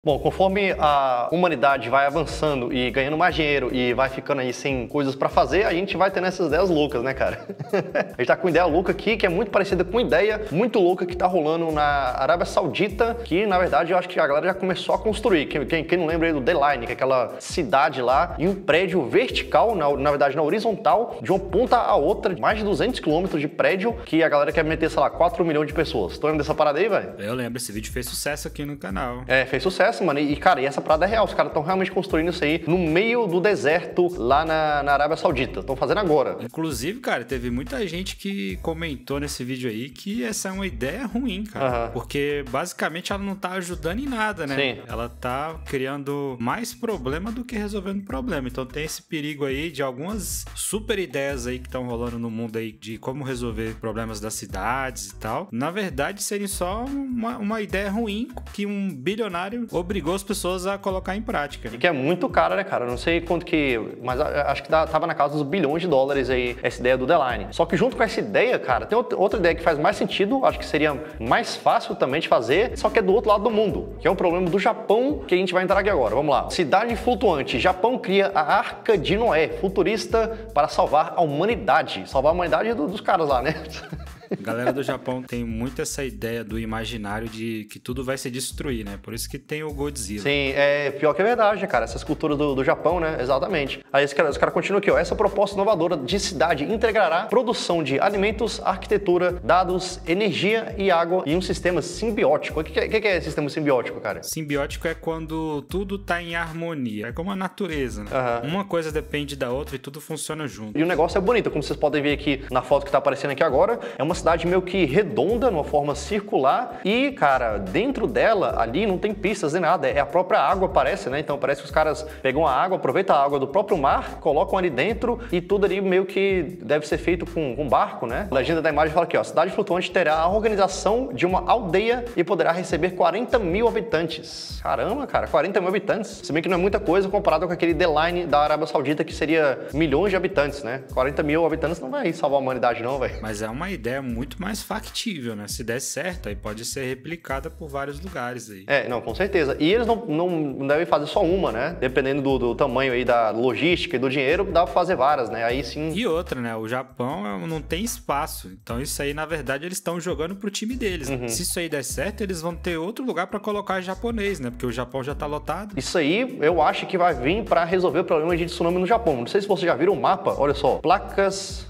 Bom, conforme a humanidade vai avançando e ganhando mais dinheiro e vai ficando aí sem coisas pra fazer, a gente vai tendo essas ideias loucas, né, cara? A gente tá com uma ideia louca aqui, que é muito parecida com uma ideia muito louca que tá rolando na Arábia Saudita, que, na verdade, eu acho que a galera já começou a construir. Quem não lembra aí do The Line, que é aquela cidade lá, em um prédio vertical, na verdade, na horizontal, de uma ponta a outra, mais de 200 quilômetros de prédio, que a galera quer meter, sei lá, 4 milhões de pessoas. Tu lembra dessa parada aí, velho? Eu lembro, esse vídeo fez sucesso aqui no canal. É, fez sucesso, mano. E, cara, essa parada é real. Os caras estão realmente construindo isso aí no meio do deserto lá na Arábia Saudita. Estão fazendo agora. Inclusive, cara, teve muita gente que comentou nesse vídeo aí que essa é uma ideia ruim, cara. Porque, basicamente, ela não tá ajudando em nada, né? Sim. Ela tá criando mais problema do que resolvendo problema. Então tem esse perigo aí de algumas super ideias aí que estão rolando no mundo aí de como resolver problemas das cidades e tal. Na verdade, serem só uma ideia ruim que um bilionário obrigou as pessoas a colocar em prática. E que é muito cara, né, cara? Eu não sei quanto que... Mas acho que tava na casa dos bilhões de dólares aí, essa ideia do The Line. Só que junto com essa ideia, cara, tem outra ideia que faz mais sentido, acho que seria mais fácil também de fazer, só que é do outro lado do mundo, que é um problema do Japão, que a gente vai entrar aqui agora. Vamos lá. Cidade flutuante. Japão cria a Arca de Noé, futurista, para salvar a humanidade. Salvar a humanidade dos caras lá, né? A galera do Japão tem muito essa ideia do imaginário de que tudo vai se destruir, né? Por isso que tem o Godzilla. Sim, pior que é verdade, cara. Essas culturas do Japão, né? Exatamente. Aí os caras continuam aqui, ó. Essa proposta inovadora de cidade integrará produção de alimentos, arquitetura, dados, energia e água em um sistema simbiótico. O que é sistema simbiótico, cara? Simbiótico é quando tudo tá em harmonia. É como a natureza, né? Uma coisa depende da outra e tudo funciona junto. E o negócio é bonito, como vocês podem ver aqui na foto que tá aparecendo aqui agora. É uma cidade meio que redonda, numa forma circular, e, cara, dentro dela, ali, não tem pistas nem nada, é a própria água, parece, né? Então parece que os caras pegam a água, aproveitam a água do próprio mar, colocam ali dentro, e tudo ali meio que deve ser feito com barco, né? A legenda da imagem fala aqui, ó, cidade flutuante terá a organização de uma aldeia e poderá receber 40 mil habitantes. Caramba, cara, 40 mil habitantes. Se bem que não é muita coisa comparado com aquele The Line da Arábia Saudita, que seria milhões de habitantes, né? 40 mil habitantes não vai salvar a humanidade não, velho. Mas é uma ideia muito mais factível, né? Se der certo, aí pode ser replicada por vários lugares aí. Não, com certeza. E eles não devem fazer só uma, né? Dependendo do tamanho aí da logística e do dinheiro, dá pra fazer várias, né? Aí sim... E outra, né? O Japão não tem espaço. Então isso aí, na verdade, eles estão jogando pro time deles. Né? Se isso aí der certo, eles vão ter outro lugar pra colocar japonês, né? Porque o Japão já tá lotado. Isso aí, eu acho que vai vir pra resolver o problema de tsunami no Japão. Não sei se vocês já viram o mapa. Olha só. Placas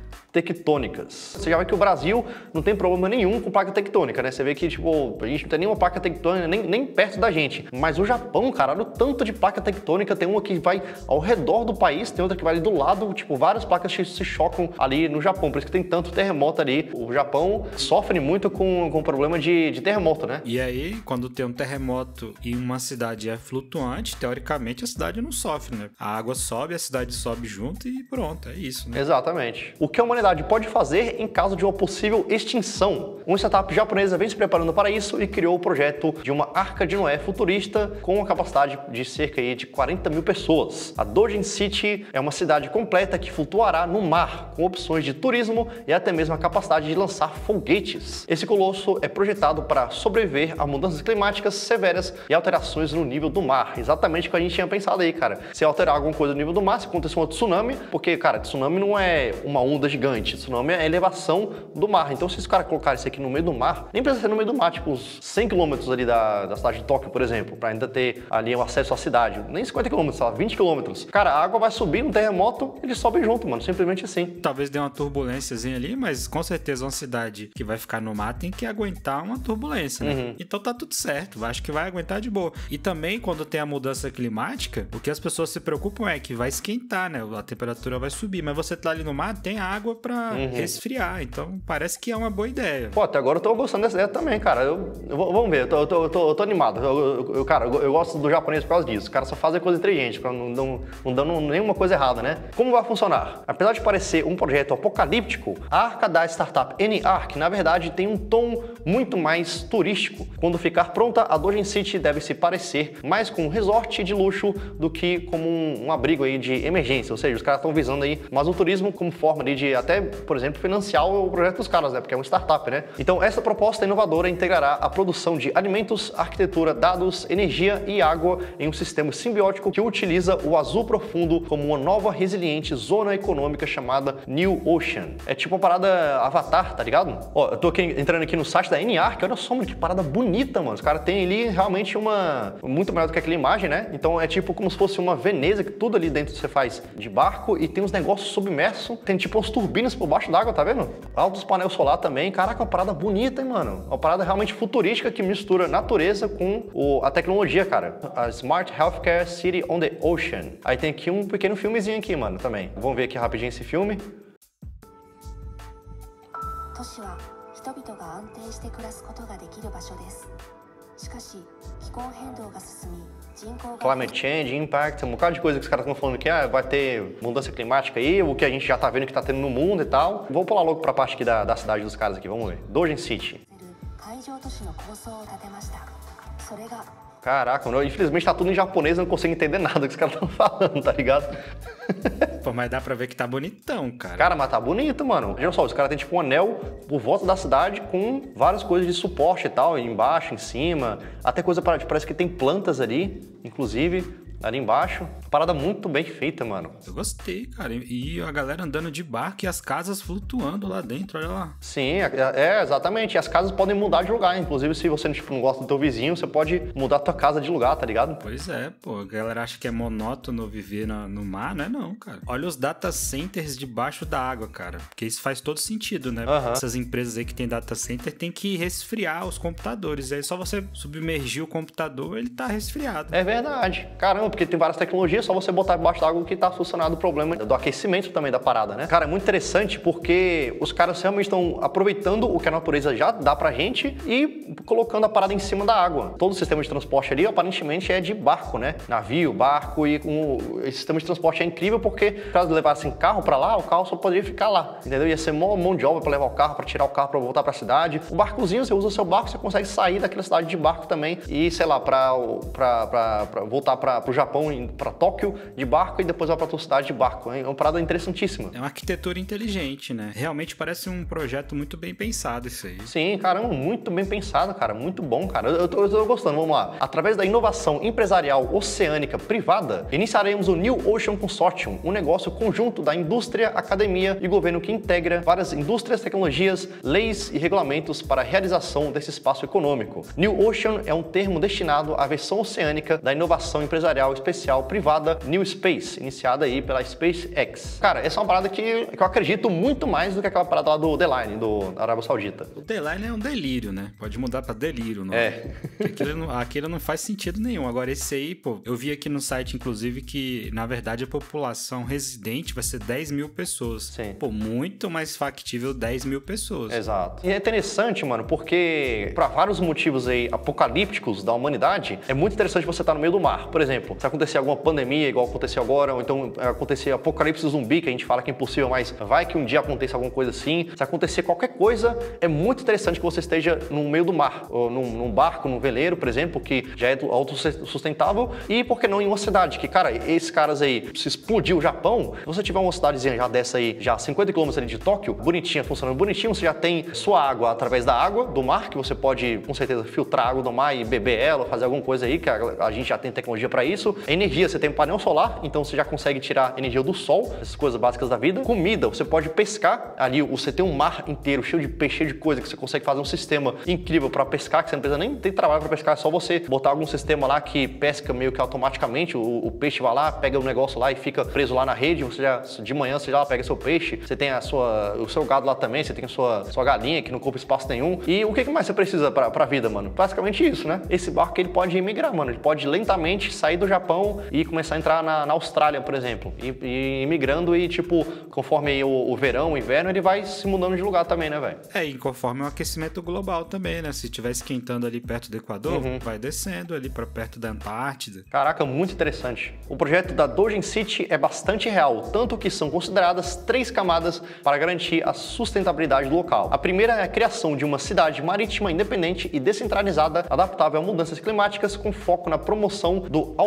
tectônicas. Você já vê que o Brasil não tem problema nenhum com placa tectônica, né? Você vê que, tipo, a gente não tem nenhuma placa tectônica nem perto da gente. Mas o Japão, cara, olha o tanto de placa tectônica. Tem uma que vai ao redor do país, tem outra que vai ali do lado. Tipo, várias placas se chocam ali no Japão. Por isso que tem tanto terremoto ali. O Japão sofre muito com o problema de terremoto, né? E aí, quando tem um terremoto e uma cidade é flutuante, teoricamente a cidade não sofre, né? A água sobe, a cidade sobe junto e pronto, é isso, né? Exatamente. O que a humanidade pode fazer em caso de uma possível extinção. Uma startup japonesa vem se preparando para isso e criou o projeto de uma Arca de Noé futurista com uma capacidade de cerca de 40 mil pessoas. A Dojin City é uma cidade completa que flutuará no mar, com opções de turismo e até mesmo a capacidade de lançar foguetes. Esse colosso é projetado para sobreviver a mudanças climáticas severas e alterações no nível do mar. Exatamente o que a gente tinha pensado aí, cara. Se alterar alguma coisa no nível do mar, se acontecer um tsunami, porque, cara, tsunami não é uma onda gigante. Tsunami é a elevação do mar. Então, se os caras colocarem isso aqui no meio do mar, nem precisa ser no meio do mar, tipo uns 100 km ali da cidade de Tóquio, por exemplo, pra ainda ter ali o acesso à cidade. Nem 50 km, sei lá, 20 km. Cara, a água vai subir no terremoto, eles sobem junto, mano. Simplesmente assim. Talvez dê uma turbulênciazinha ali, mas com certeza uma cidade que vai ficar no mar tem que aguentar uma turbulência, né? Então tá tudo certo. Acho que vai aguentar de boa. E também, quando tem a mudança climática, o que as pessoas se preocupam é que vai esquentar, né? A temperatura vai subir. Mas você tá ali no mar, tem água pra resfriar, então parece que é uma boa ideia. Pô, até agora eu tô gostando dessa ideia também, cara. Vamos ver, eu tô animado. Cara, eu gosto do japonês por causa disso. Os caras só fazem coisa inteligente, não dando nenhuma coisa errada, né? Como vai funcionar? Apesar de parecer um projeto apocalíptico, a arca da startup N-Arc, na verdade, tem um tom muito mais turístico. Quando ficar pronta, a Dojin City deve se parecer mais com um resort de luxo do que como um abrigo aí de emergência. Ou seja, os caras estão visando aí mais o turismo como forma ali de até, por exemplo, financiar o projeto dos caras, né? Porque é uma startup, né? Então, essa proposta inovadora integrará a produção de alimentos, arquitetura, dados, energia e água em um sistema simbiótico que utiliza o azul profundo como uma nova resiliente zona econômica chamada New Ocean. É tipo uma parada Avatar, tá ligado? Ó, eu tô entrando aqui no site da NEARC, olha só, mano, que parada bonita, mano. Os caras têm ali realmente muito melhor do que aquela imagem, né? Então é tipo como se fosse uma Veneza, que tudo ali dentro você faz de barco e tem uns negócios submersos, tem tipo umas turbinas por baixo d'água, tá vendo? Altos painel solar também. Caraca, uma parada bonita, hein, mano? Uma parada realmente futurística que mistura natureza com a tecnologia, cara. A Smart Healthcare City on the Ocean. Aí tem aqui um pequeno filmezinho aqui, mano, também. Vamos ver aqui rapidinho esse filme. Climate Change, Impact, um bocado de coisa que os caras estão falando que vai ter mudança climática aí, o que a gente já tá vendo que tá tendo no mundo e tal. Vou pular logo pra parte aqui da cidade dos caras aqui, vamos ver. Dojin City. Caraca, infelizmente tá tudo em japonês, eu não consigo entender nada que os caras estão falando, tá ligado? Pô, mas dá pra ver que tá bonitão, cara. Cara, mas tá bonito, mano. Olha só, os caras têm tipo um anel por volta da cidade com várias coisas de suporte e tal, embaixo, em cima. Até coisa parece que tem plantas ali, inclusive. Ali embaixo, parada muito bem feita, mano. Eu gostei, cara. E a galera andando de barco e as casas flutuando lá dentro, olha lá. Sim, exatamente. E as casas podem mudar de lugar. Inclusive, se você tipo, não gosta do teu vizinho, você pode mudar a tua casa de lugar, tá ligado? Pois é, pô. A galera acha que é monótono viver no mar, não é não, cara. Olha os data centers debaixo da água, cara. Porque isso faz todo sentido, né? Uhum. Essas empresas aí que tem data center tem que resfriar os computadores. Aí só você submergir o computador, ele tá resfriado. É verdade. Caramba, porque tem várias tecnologias, só você botar debaixo d'água que tá solucionado o problema do aquecimento também da parada, né? Cara, é muito interessante porque os caras realmente estão aproveitando o que a natureza já dá pra gente e colocando a parada em cima da água. Todo o sistema de transporte ali, aparentemente, é de barco, né? Navio, barco, e esse sistema de transporte é incrível porque, caso levassem carro pra lá, o carro só poderia ficar lá, entendeu? Ia ser mão de obra pra levar o carro, pra tirar o carro, pra voltar pra cidade. O barcozinho, você usa o seu barco, você consegue sair daquela cidade de barco também e, sei lá, pra voltar pro Japão, para Tóquio de barco e depois vai para tua cidade de barco. É uma parada interessantíssima. É uma arquitetura inteligente, né? Realmente parece um projeto muito bem pensado isso aí. Sim, caramba, muito bem pensado, cara. Muito bom, cara. Eu tô gostando. Vamos lá. Através da inovação empresarial oceânica privada, iniciaremos o New Ocean Consortium, um negócio conjunto da indústria, academia e governo que integra várias indústrias, tecnologias, leis e regulamentos para a realização desse espaço econômico. New Ocean é um termo destinado à versão oceânica da inovação empresarial especial privada New Space, iniciada aí pela SpaceX. Cara, essa é uma parada que eu acredito muito mais do que aquela parada lá do The Line, da Arábia Saudita. O The Line é um delírio, né? Pode mudar pra delírio, não é? Aquilo não faz sentido nenhum. Agora, esse aí, pô, eu vi aqui no site, inclusive, que, na verdade, a população residente vai ser 10 mil pessoas. Sim. Pô, muito mais factível 10 mil pessoas. Exato. E é interessante, mano, porque pra vários motivos aí apocalípticos da humanidade, é muito interessante você estar no meio do mar. Por exemplo, se acontecer alguma pandemia igual aconteceu agora, ou então acontecer apocalipse zumbi, que a gente fala que é impossível, mas vai que um dia aconteça alguma coisa assim. Se acontecer qualquer coisa, é muito interessante que você esteja no meio do mar, ou num barco, num veleiro, por exemplo, que já é autossustentável, e por que não em uma cidade, que, cara, esses caras aí, se explodir o Japão, se você tiver uma cidadezinha já dessa aí, já 50 km ali de Tóquio, bonitinha, funcionando bonitinho, você já tem sua água através da água do mar, que você pode, com certeza, filtrar a água do mar e beber ela, fazer alguma coisa aí, que a gente já tem tecnologia para isso. Energia, você tem um painel solar, então você já consegue tirar energia do sol, essas coisas básicas da vida. Comida, você pode pescar ali, você tem um mar inteiro cheio de peixe, cheio de coisa, que você consegue fazer um sistema incrível para pescar, que você não precisa nem ter trabalho para pescar, é só você botar algum sistema lá que pesca meio que automaticamente, o peixe vai lá, pega o negócio lá e fica preso lá na rede, você já, de manhã você já pega seu peixe, você tem o seu gado lá também, você tem a sua galinha que não ocupa espaço nenhum. E o que mais você precisa pra vida, mano? Basicamente isso, né? Esse barco ele pode migrar, mano, ele pode lentamente sair do Japão e começar a entrar na Austrália, por exemplo, e migrando e, tipo, conforme aí o verão, o inverno, ele vai se mudando de lugar também, né, velho? É, e conforme o aquecimento global também, né? Se estiver esquentando ali perto do Equador, vai descendo ali pra perto da Antártida. Caraca, muito interessante. O projeto da Dojin City é bastante real, tanto que são consideradas 3 camadas para garantir a sustentabilidade do local. A primeira é a criação de uma cidade marítima independente e descentralizada, adaptável a mudanças climáticas, com foco na promoção do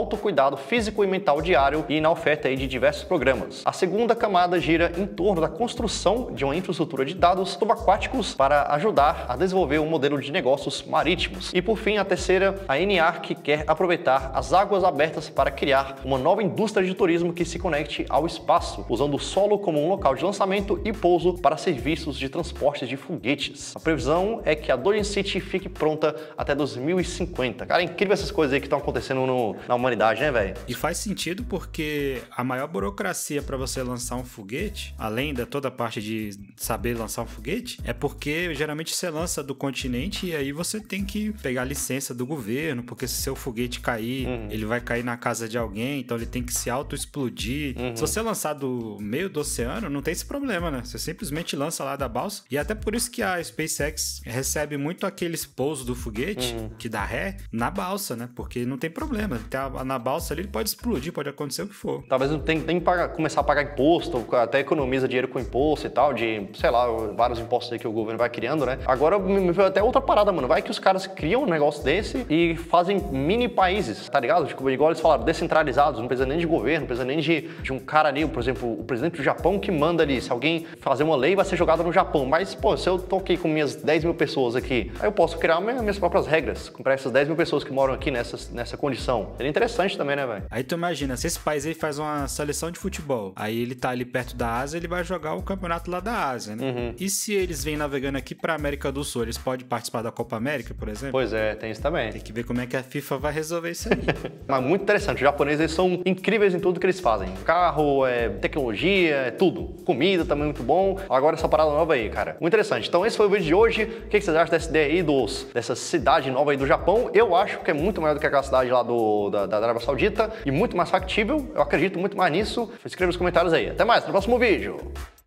autocuidado físico e mental diário e na oferta aí de diversos programas. A segunda camada gira em torno da construção de uma infraestrutura de dados subaquáticos para ajudar a desenvolver um modelo de negócios marítimos. E por fim, a terceira, a NEARC quer aproveitar as águas abertas para criar uma nova indústria de turismo que se conecte ao espaço, usando o solo como um local de lançamento e pouso para serviços de transporte de foguetes. A previsão é que a Dorian City fique pronta até 2050. Cara, é incrível essas coisas aí que estão acontecendo na humanidade, né, velho? E faz sentido porque a maior burocracia para você lançar um foguete, além da toda a parte de saber lançar um foguete, é porque geralmente você lança do continente e aí você tem que pegar licença do governo, porque se seu foguete cair, ele vai cair na casa de alguém, então ele tem que se auto-explodir. Se você lançar do meio do oceano, não tem esse problema, né? Você simplesmente lança lá da balsa. E até por isso que a SpaceX recebe muito aqueles pousos do foguete, que dá ré, na balsa, né? Porque não tem problema. Na balsa ali ele pode explodir, pode acontecer o que for. Talvez não tenha que começar a pagar imposto, até economiza dinheiro com imposto e tal, de, sei lá, vários impostos aí que o governo vai criando, né? Agora me veio até outra parada, mano. Vai que os caras criam um negócio desse e fazem mini países, tá ligado? Tipo, igual eles falaram, descentralizados, não precisa nem de governo, não precisa nem de um cara ali, por exemplo, o presidente do Japão que manda ali. Se alguém fazer uma lei, vai ser jogada no Japão. Mas, pô, se eu tô aqui com minhas 10 mil pessoas aqui, aí eu posso criar minhas próprias regras para essas 10 mil pessoas que moram aqui nessa condição. Seria interessante também, né, velho? Aí tu imagina, se esse país aí faz uma seleção de futebol, aí ele tá ali perto da Ásia, ele vai jogar o campeonato lá da Ásia, né? E se eles vêm navegando aqui pra América do Sul, eles podem participar da Copa América, por exemplo? Pois é, tem isso também. Tem que ver como é que a FIFA vai resolver isso aí. Mas muito interessante, os japoneses eles são incríveis em tudo que eles fazem. Carro, tecnologia, tudo. Comida também muito bom. Agora essa parada nova aí, cara. Muito interessante. Então esse foi o vídeo de hoje. O que vocês acham dessa ideia aí dessa cidade nova aí do Japão? Eu acho que é muito maior do que aquela cidade lá da Arábia Saudita e muito mais factível. Eu acredito muito mais nisso. Escreva nos comentários aí. Até mais, no próximo vídeo.